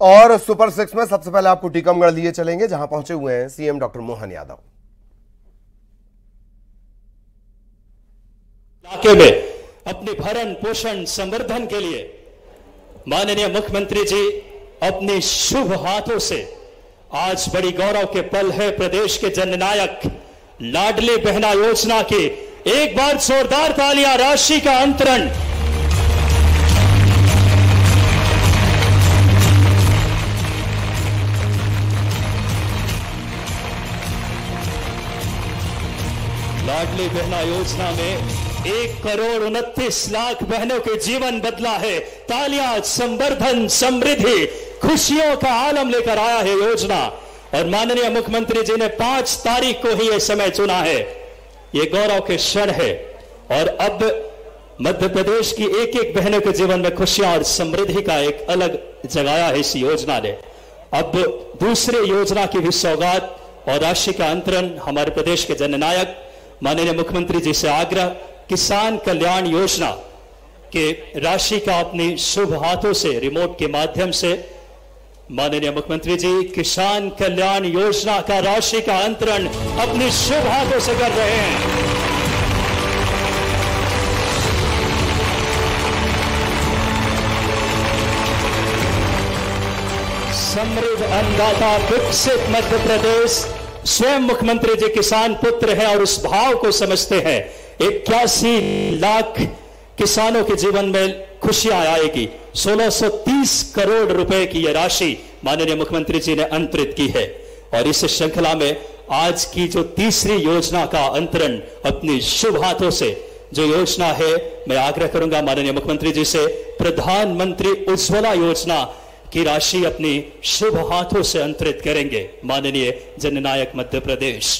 और सुपर 6 में सबसे पहले आपको टीकमगढ़ लिए चलेंगे, जहां पहुंचे हुए हैं सीएम डॉक्टर मोहन यादव। इलाके में अपने भरण पोषण संवर्धन के लिए माननीय मुख्यमंत्री जी अपने शुभ हाथों से आज बड़ी गौरव के पल है प्रदेश के जननायक लाडली बहना योजना की एक बार जोरदार तालियां, राशि का अंतरण। लाडली बहना योजना में 1,29,00,000 बहनों के जीवन बदला है। तालियां, संवर्धन, समृद्धि, खुशियों का आलम लेकर आया है योजना। और माननीय मुख्यमंत्री जी ने 5 तारीख को ही यह समय चुना है। ये गौरव के क्षण है और अब मध्य प्रदेश की एक एक बहनों के जीवन में खुशियां और समृद्धि का एक अलग जगाया है इस योजना ने। अब दूसरे योजना की भी सौगात और राशि का अंतरण हमारे प्रदेश के जननायक माननीय मुख्यमंत्री जी से आग्रह, किसान कल्याण योजना के राशि का अपने शुभ हाथों से रिमोट के माध्यम से माननीय मुख्यमंत्री जी किसान कल्याण योजना का राशि का अंतरण अपने शुभ हाथों से कर रहे हैं। समृद्ध अन्नदाता विकसित मध्य प्रदेश, स्वयं मुख्यमंत्री जी किसान पुत्र हैं और उस भाव को समझते हैं। 81 लाख किसानों के जीवन में खुशियां आएगी। 1630 करोड़ रुपए की यह राशि माननीय मुख्यमंत्री जी ने अंतरित की है। और इस श्रृंखला में आज की जो तीसरी योजना का अंतरण अपनी शुभ हाथों से जो योजना है, मैं आग्रह करूंगा माननीय मुख्यमंत्री जी से प्रधानमंत्री उज्ज्वला योजना की राशि अपनी शुभ हाथों से अंतरित करेंगे माननीय जननायक मध्य प्रदेश।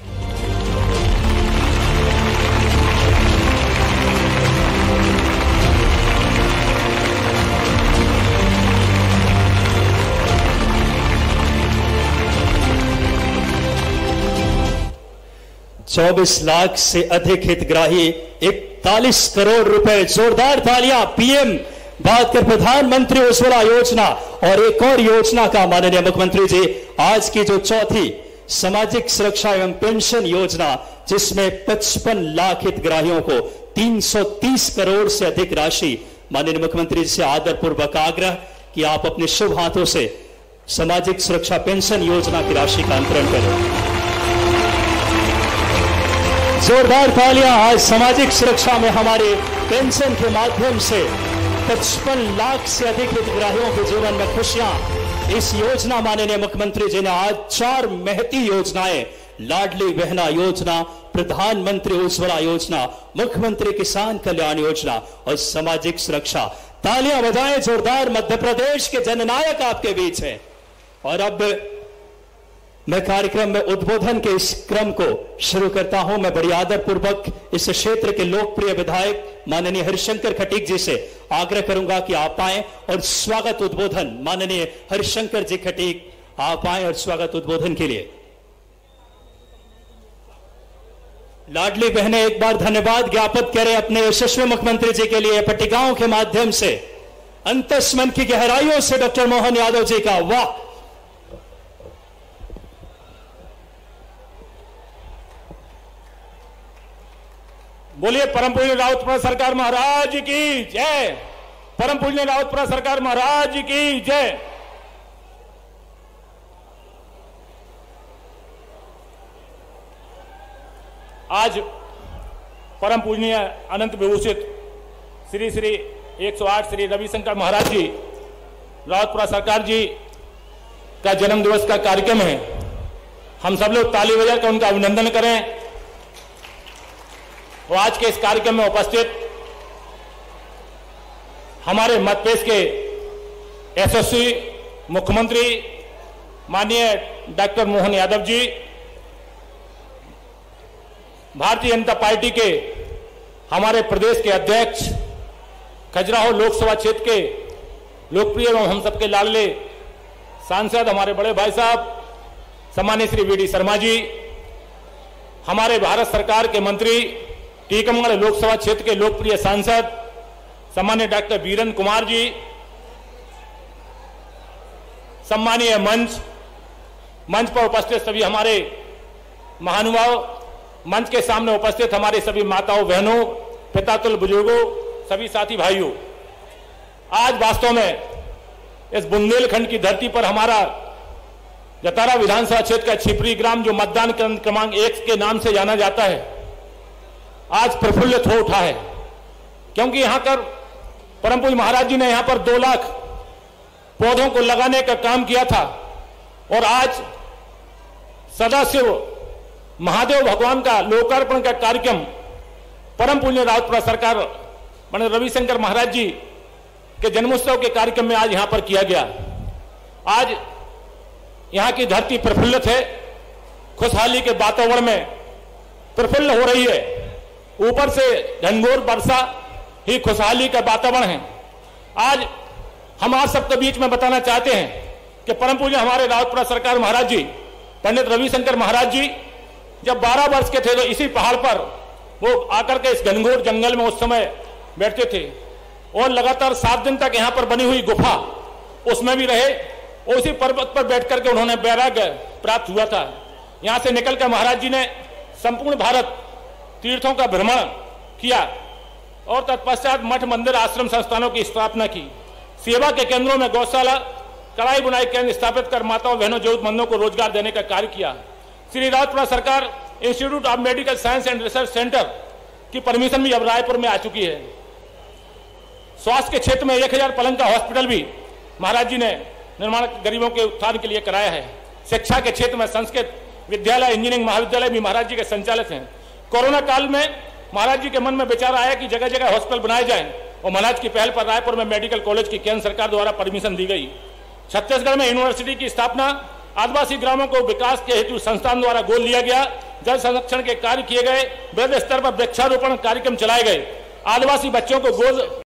₹24 लाख से अधिक हितग्राही, 41 करोड़ रुपए। जोरदार तालियां। पीएम बात कर प्रधानमंत्री उज्ज्वला योजना और एक और योजना का माननीय मुख्यमंत्री जी आज की जो चौथी सामाजिक सुरक्षा एवं पेंशन योजना, जिसमें 55 लाख हितग्राहियों को 330 करोड़ से अधिक राशि माननीय मुख्यमंत्री जी से आदरपूर्वक आग्रह कि आप अपने शुभ हाथों से सामाजिक सुरक्षा पेंशन योजना की राशि का अंतरण करें। जोरदार तालियां। आज सामाजिक सुरक्षा में हमारे पेंशन के माध्यम से 55 लाख से अधिक हितग्राहियों के जीवन में खुशियां। इस योजना माननीय मुख्यमंत्री जी ने आज 4 महती योजनाएं, लाडली बहना योजना, प्रधानमंत्री उज्ज्वला योजना, मुख्यमंत्री किसान कल्याण योजना और सामाजिक सुरक्षा। तालियां बजाएं जोरदार। मध्य प्रदेश के जननायक आपके बीच हैं। और अब मैं कार्यक्रम में उद्बोधन के इस क्रम को शुरू करता हूं। मैं बड़ी आदरपूर्वक इस क्षेत्र के लोकप्रिय विधायक माननीय हरिशंकर खटीक जी से आग्रह करूंगा कि आप आएं और स्वागत उद्बोधन, माननीय हरिशंकर जी खटीक आप आएं और स्वागत उद्बोधन के लिए। लाडली बहनें एक बार धन्यवाद ज्ञापित करें अपने यशस्वी मुख्यमंत्री जी के लिए पट्टिकाओं के माध्यम से। अंतस्मन की गहराइयों से डॉक्टर मोहन यादव जी का वाह। बोलिए परम पूज्य राउतपुरा सरकार महाराज की जय। परम पूज्य राउतपुरा सरकार महाराज की जय। आज परम पूजनीय अनंत विभूषित श्री श्री 108 श्री रविशंकर महाराज जी राउतपुरा सरकार जी का जन्म दिवस का कार्यक्रम है। हम सब लोग ताली बजाकर उनका अभिनंदन करें। और आज के इस कार्यक्रम में उपस्थित हमारे मध्य प्रदेश के यशस्वी मुख्यमंत्री माननीय डॉक्टर मोहन यादव जी, भारतीय जनता पार्टी के हमारे प्रदेश के अध्यक्ष, खजुराहो लोकसभा क्षेत्र के लोकप्रिय एवं हम सबके लाडले सांसद हमारे बड़े भाई साहब सम्मानित श्री वीडी शर्मा जी, हमारे भारत सरकार के मंत्री, टीकमगढ़ लोकसभा क्षेत्र के लोकप्रिय सांसद सम्मानित डॉक्टर वीरेंद्र कुमार जी, सम्मानीय मंच पर उपस्थित सभी हमारे महानुभाव, मंच के सामने उपस्थित हमारे सभी माताओं बहनों, पितातुल्य बुजुर्गों, सभी साथी भाइयों, आज वास्तव में इस बुंदेलखंड की धरती पर हमारा जतारा विधानसभा क्षेत्र का छिपरी ग्राम, जो मतदान केंद्र क्रमांक 1 के नाम से जाना जाता है, आज प्रफुल्लित हो उठा है, क्योंकि यहां पर परम पूज्य महाराज जी ने यहां पर 2 लाख पौधों को लगाने का काम किया था और आज सदाशिव महादेव भगवान का लोकार्पण का कार्यक्रम परम पूज्य रावतपुरा सरकार माननीय रविशंकर महाराज जी के जन्मोत्सव के कार्यक्रम में आज यहां पर किया गया। आज यहां की धरती प्रफुल्लित है, खुशहाली के वातावरण में प्रफुल्ल हो रही है। ऊपर से घनघोर वर्षा ही खुशहाली का वातावरण है। आज हम आप सबके बीच में बताना चाहते हैं कि परम पूज्य हमारे रावतपुरा सरकार महाराज जी, पंडित रविशंकर महाराज जी जब 12 वर्ष के थे तो इसी पहाड़ पर वो आकर के इस घनघोर जंगल में उस समय बैठते थे और लगातार 7 दिन तक यहाँ पर बनी हुई गुफा उसमें भी रहे और उसी पर्वत पर बैठ करके उन्होंने वैराग्य प्राप्त हुआ था। यहाँ से निकलकर महाराज जी ने संपूर्ण भारत तीर्थों का भ्रमण किया और तत्पश्चात मठ मंदिर आश्रम संस्थानों की स्थापना की। सेवा के केंद्रों में गौशाला, कढ़ाई बुनाई केंद्र स्थापित कर माताओं बहनों जरूरतमंदों को रोजगार देने का कार्य किया। Shri Rawatpura Sarkar institute of medical science and research centre की परमिशन भी अब रायपुर में आ चुकी है। स्वास्थ्य के क्षेत्र में 1000 पलंग का हॉस्पिटल भी महाराज जी ने निर्माण गरीबों के उत्थान के लिए कराया है। शिक्षा के क्षेत्र में संस्कृत विद्यालय, इंजीनियरिंग महाविद्यालय भी महाराज जी के संचालित हैं। कोरोना काल में महाराज जी के मन में विचार आया कि जगह जगह हॉस्पिटल बनाए जाएं और महाराज की पहल पर रायपुर में मेडिकल कॉलेज की केंद्र सरकार द्वारा परमिशन दी गई। छत्तीसगढ़ में यूनिवर्सिटी की स्थापना, आदिवासी ग्रामों को विकास के हेतु संस्थान द्वारा गोद लिया गया। जल संरक्षण के कार्य किए गए, वृहद स्तर पर वृक्षारोपण कार्यक्रम चलाए गए। आदिवासी बच्चों को गोद